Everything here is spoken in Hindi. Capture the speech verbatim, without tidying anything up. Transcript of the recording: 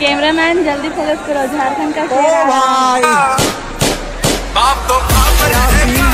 कैमरामैन जल्दी फोकस करो, झारखंड का ओ भाई